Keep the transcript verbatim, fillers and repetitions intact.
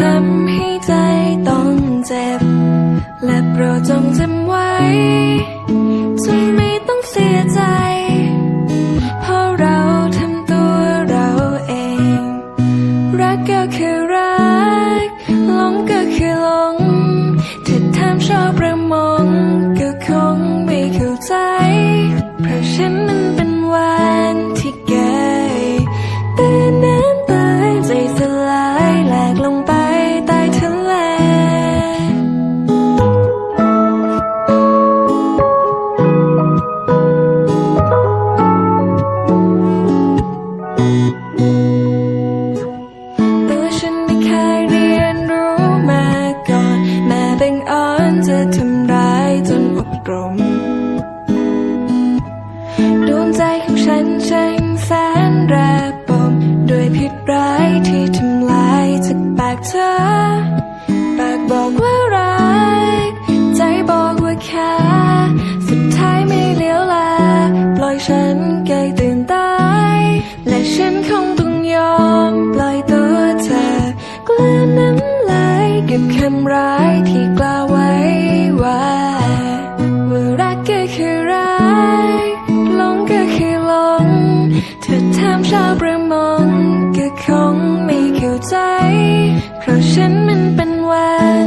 ำให้ใจต้องเจ็บและโปรดจงจำไว้จงไม่ต้องเสียใจเพราะเราทำตัวเราเองรักก็คือรักหลงก็คือหลงถ้าถามชอบประมงก็คงไม่เข้าใจเพราะฉันมันเป็นวันที่เกยแต่น้ำตาใจสลายแหลกลงไปใต้ทะเลตัวฉันไม่เคยเรียนรู้มาก่อนแม่บังอ่อนจะทำร้ายจนอกรมดวงใจของฉันช่างแสนระบมด้วยพิษร้ายที่ทำลายจากปากเธอปากบอกว่ารักใจบอกว่าแค่สุดท้ายไม่เลี้ยวแลปล่อยฉันเกยตื่นตายและฉันคงต้องยอมปล่อยตัวเธอกลืนน้ำลายกับคำร้ายที่กล่าวไว้ว่าว่ารักก็คือรักหลงก็คือหลงเธอถามชาวประมงก็คงไม่เข้าใจเพราะฉันมันเป็นวัน